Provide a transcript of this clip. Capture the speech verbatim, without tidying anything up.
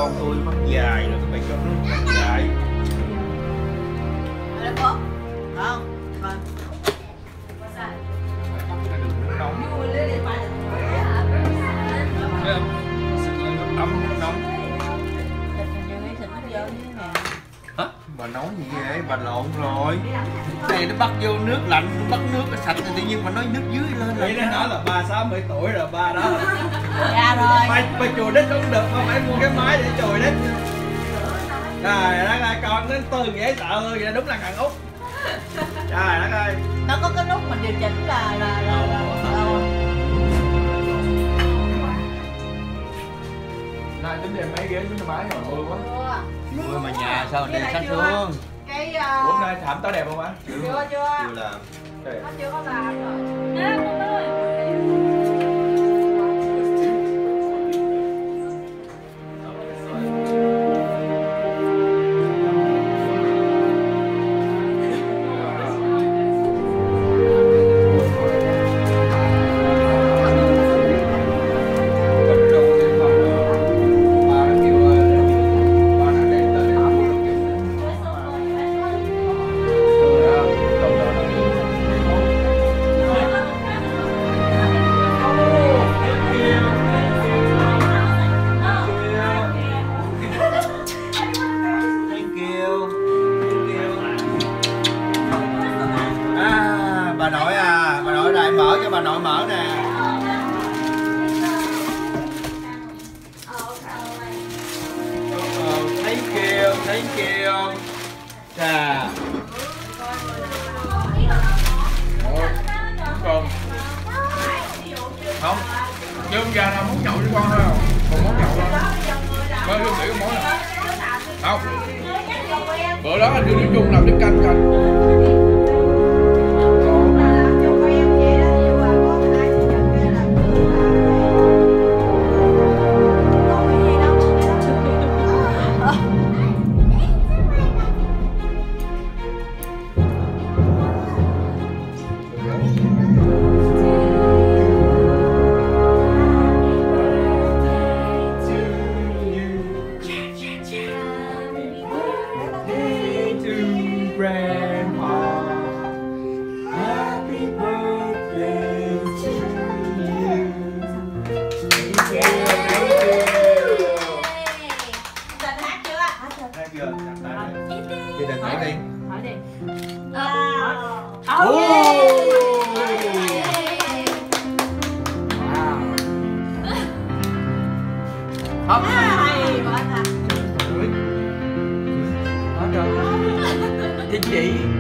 con tôi mắt dài rồi, các bạn cho nó mắt dài. Đây có không? Vâng. Nóng. Thấy không? Nước ấm, nước nóng. Hả? Bà nấu gì vậy? Bà lộn rồi. Này nó bắt vô nước lạnh, nó bắt nước nó sạch thì tự nhiên mà nói nước dưới lên. Vậy nó nói là ba sáu mươi tuổi rồi ba đó. Dạ rồi. Mày mày chùi đít cũng được mà phải mua cái máy để chùi đít. Trời đất ơi, con nó từ dễ sợ vậy đúng là thằng Út. Trời đất ơi. Nó có cái nút mình điều chỉnh là là là, là, là... Này tính đem mấy ghế xuống máy rồi mưa quá. Mưa mà nhà sao đem sát xuống. Cái Ủa hôm nay thảm táo đẹp không á? chưa chưa. Chưa làm. Nó chưa có làm rồi. Bà nội à, bà nội lại mở cho bà nội mở nè. Oh, thank you, thank you. Chà. Còn không, nhưng giờ nào muốn nhậu với con thôi không? Còn muốn nhậu không? Mới lương nghĩ có món nào? Không. Bữa đó anh đưa đứa chung làm cái canh canh. Chị định hỏi đi. Hỏi đi. Không. Hay quá ta. Hết rồi. Chị chị